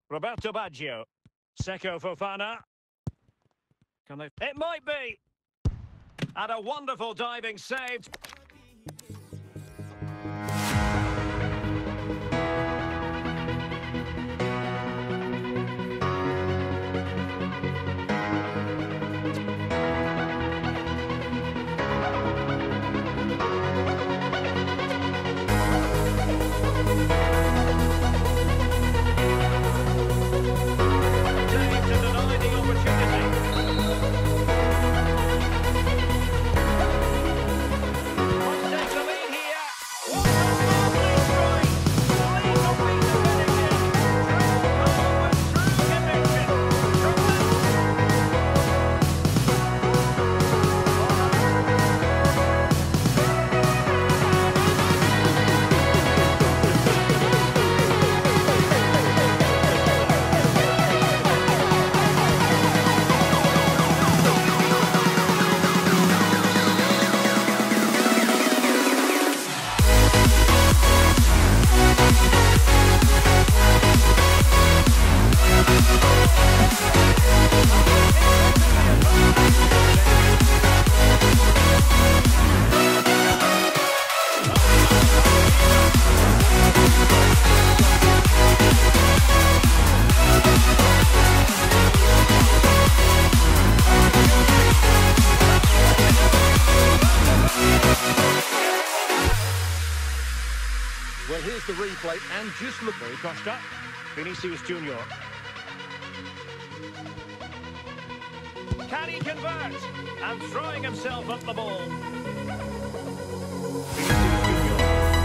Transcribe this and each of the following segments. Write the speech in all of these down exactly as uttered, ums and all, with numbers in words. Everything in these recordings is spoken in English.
Roberto Baggio. Seko Fofana. Can they... It might be! And a wonderful diving save. Well, here's the replay, and just look... Very Costa, Vinicius Junior. Can he convert? And throwing himself up the ball. Vinicius Junior.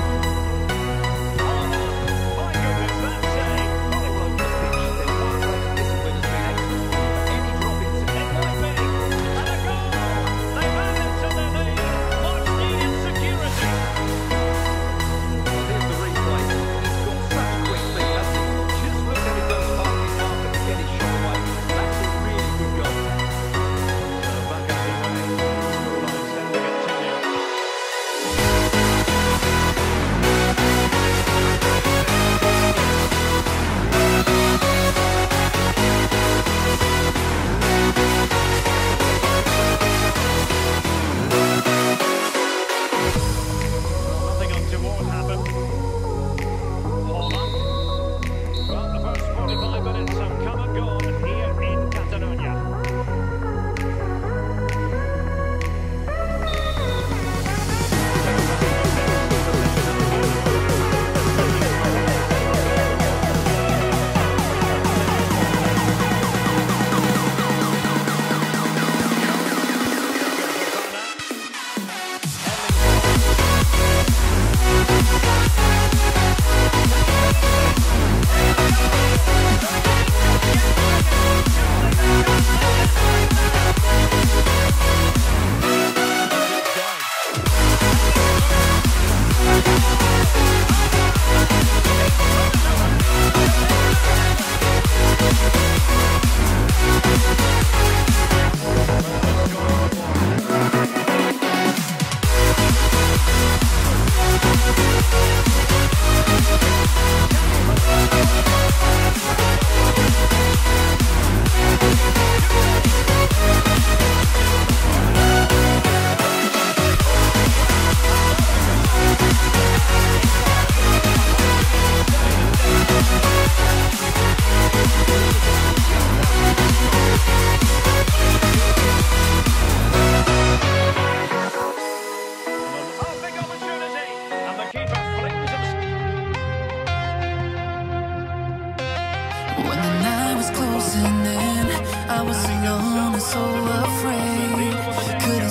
Oh, my goodness, that save. Well, it won't just pitch. There's one place discipline has been excellent. Any drop into it might be. And a goal! They've added to their lead. Much needed security. When the night was closing in, I was alone and so afraid. Could